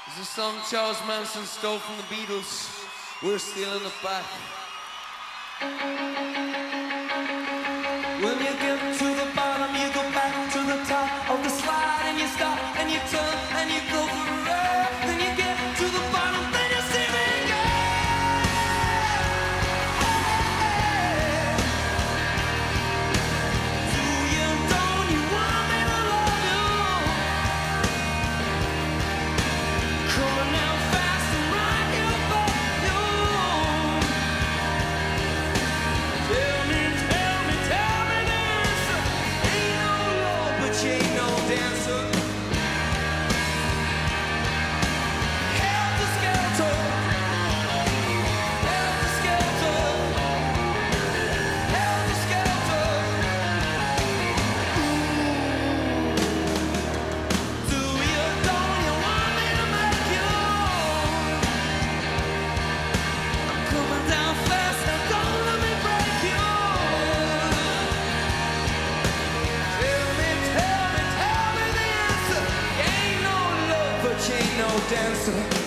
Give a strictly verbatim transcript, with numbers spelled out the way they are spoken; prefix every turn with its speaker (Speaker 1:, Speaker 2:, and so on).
Speaker 1: It's a song Charles Manson stole from the Beatles. We're stealing it back. When you get to the bottom, you go back to the top of the slide, and you stop, and you turn, and you go for a ride. Then you get to the bottom, then you see me again. Do you, don't you want me to love you? Coming down fast and right here for you. Tell me, tell me, tell me this. Ain't no love, but you ain't no dancer. Helter skelter, helter skelter, helter skelter. Do you, don't you want me to make you? I'm coming down fast, now don't let me break you. Tell me, tell me, tell me the answer. You ain't no love, but you ain't no dancer.